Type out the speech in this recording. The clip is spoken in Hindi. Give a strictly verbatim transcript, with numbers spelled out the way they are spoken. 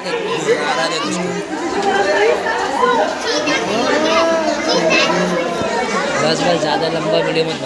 देख मारा देख उसको। बस बस ज़्यादा लंबा वीडियो मत